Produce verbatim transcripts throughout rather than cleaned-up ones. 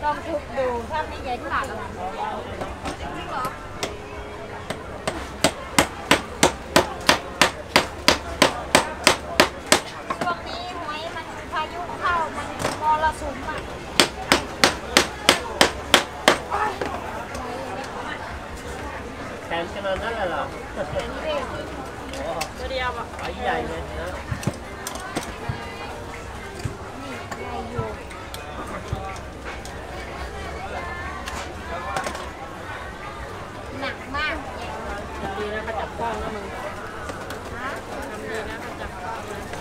องทุบดูถ้าไม่ใหญ่ขนาดนั้นจริงเหรอช่วงนี้หวยมันพายุเข้ามันมรสุมอ่ะแขนขนาดนั้นเลยเหรอตัวเดียวอ่ะใหญ่เลยนะนี่ใหญ่อยู่หนักมากทำดีนะเขาจับกล้องนะมึงทำดีนะเขาจับกล้องนะ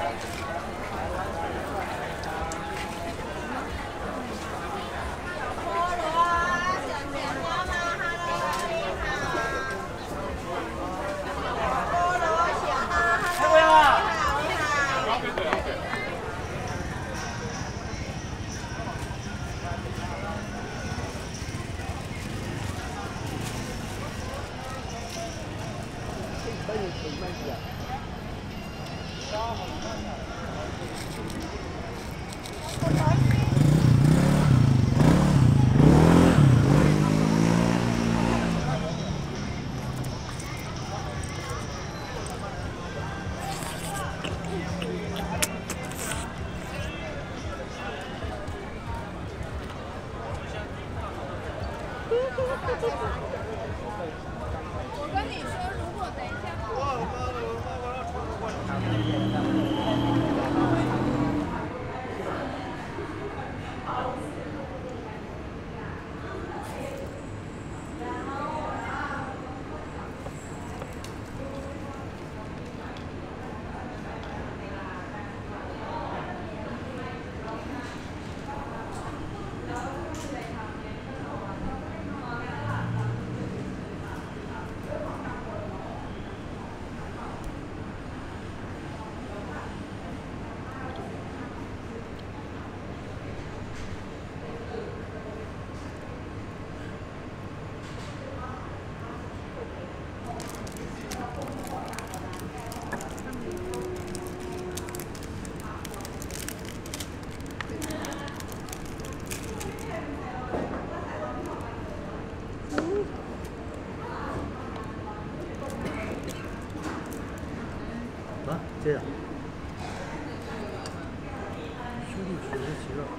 这样，兄弟学的齐了。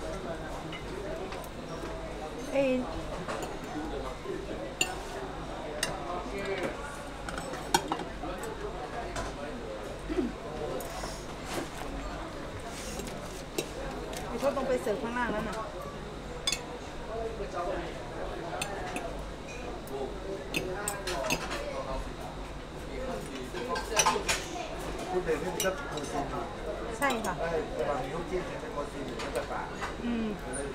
เต้องไปเสิร์ฟข้างล่างแล้วน่ะใช่ค่ะอืม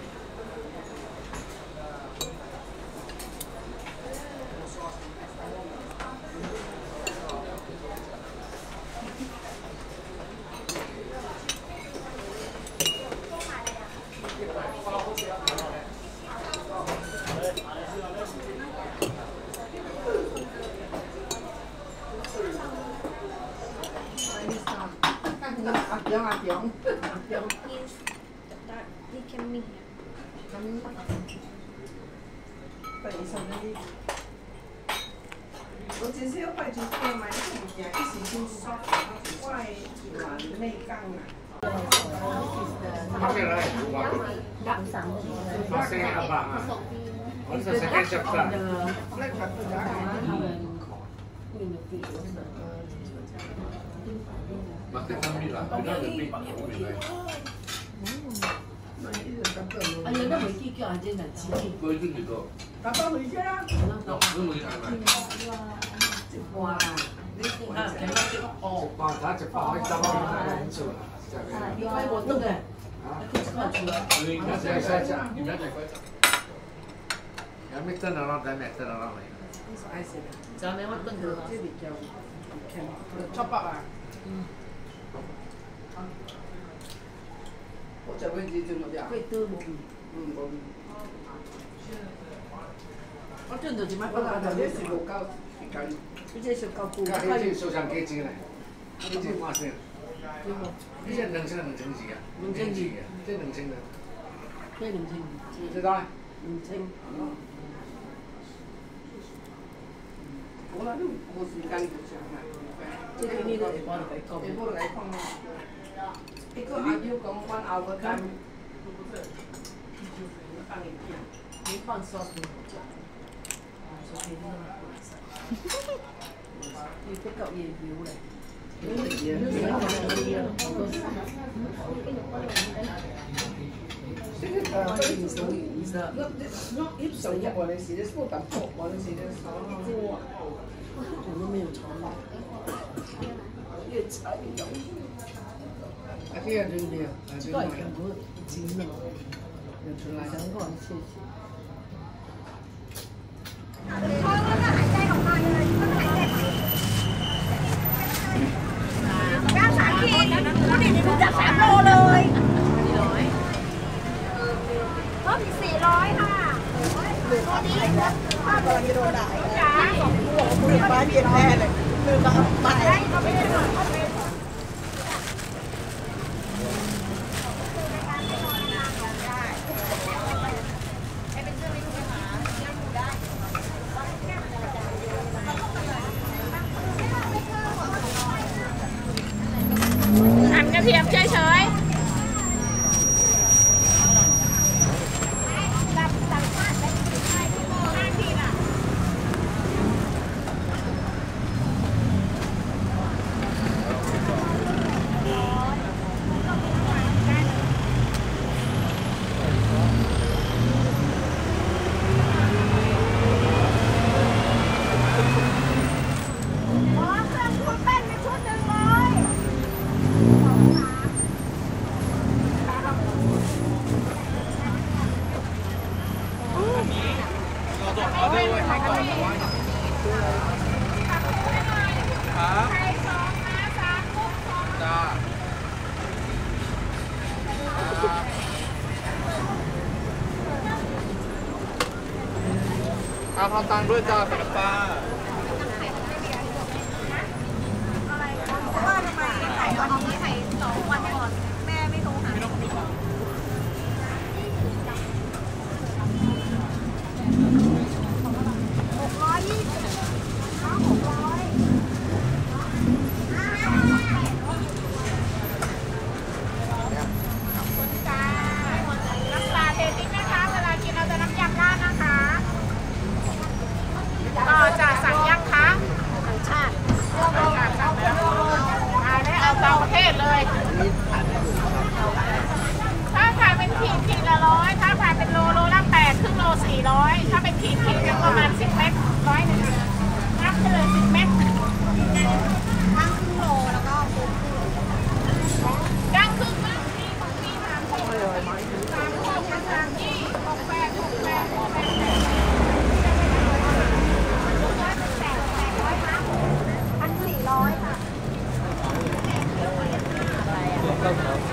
我只是要快就可以买一件，一时先刷，外软内杠啊。 Apa lah? Masih apa? Masa saya cepat. Masih kami lah, benar lebih. 哎呀，那没地叫俺真的急。 不一定的多。 爸爸回家。 那那么一台买。 哇，你看，看到这个哦， 把它就放在沙发上来吃了。 你快我弄的，快出来。 你应该在在在，你应该在快走。ยังไม่เต้นอะไรแต่แม่เต้นอะไรเลย咱们我炖的。 这里叫炒包啊。嗯。我这位置就那点。 会多无味。 嗯，无味。 我炖的就买我那这是无够时間。 这是高估。 家里这收上几斤嘞？几斤花钱？你这两千两千几啊？两千几啊？这两千的。 这两千。 知道？ 两千。 我那都无時間就上啦。 这个你都會幫你講。 你幫你講啦。一個阿舅講one hour time。 你放燒餅。你不夠嘢料咧。 這個呃，不是手語，是那那一手一我的是的，不敢破我的是的，哇， 我都沒有炒到，越炒越油。 啊，這樣真的，啊，真怪的。 很多斤了， 有出來。 想過謝謝。 เขาก็หายใจออกมาเลยก็หายใจก้าวสามขีดผู้ดิบนี่รู้จักสามโลเลยก็มีสี่ร้อยค่ะตัวนี้ถ้าโดนจะโดนด่าจ้าของผู้บอกผู้บ้านเย็นแน่เลยคือมาไปได้ก็ไม่ได้หน่อยก็เป็นหั่นกระเทียมเฉยๆตับตับมากเลยใช่ที่โม่ห้าขีดอ่ะเอาทำตังค์ด้วยจ้าเป็นปลาว่าทำไมไข่ตอนนี้ไข่สองวันก่อนแม่ไม่โทรหาหกร้อยยี่สิบน้องหกร้อยจ้าน้ำปลาเททิ้งนะคะเวลากินเราจะน้ำยำราดนะคะก็จะสั่งยังคะต่างชาติต่างชาติสั่งแล้วเอาได้เอาเตาประเทศเลยถ้าขายเป็นขีดขีดละร้อยถ้าขายเป็นโลโลละแปดครึ่งโลสี่ร้อยถ้าเป็นขีดขีดก็ประมาณสิบเมตรร้อยหนึ่งนับไปเลยสิบเมตรตั้งครึ่งโลแล้วก็ครึ่งโลตั้งครึ่งนะนี่ของพี่สามสิบสามหกสามยี่หกแปดหกแปดหกแปดพันสี่ร้อยค่ะ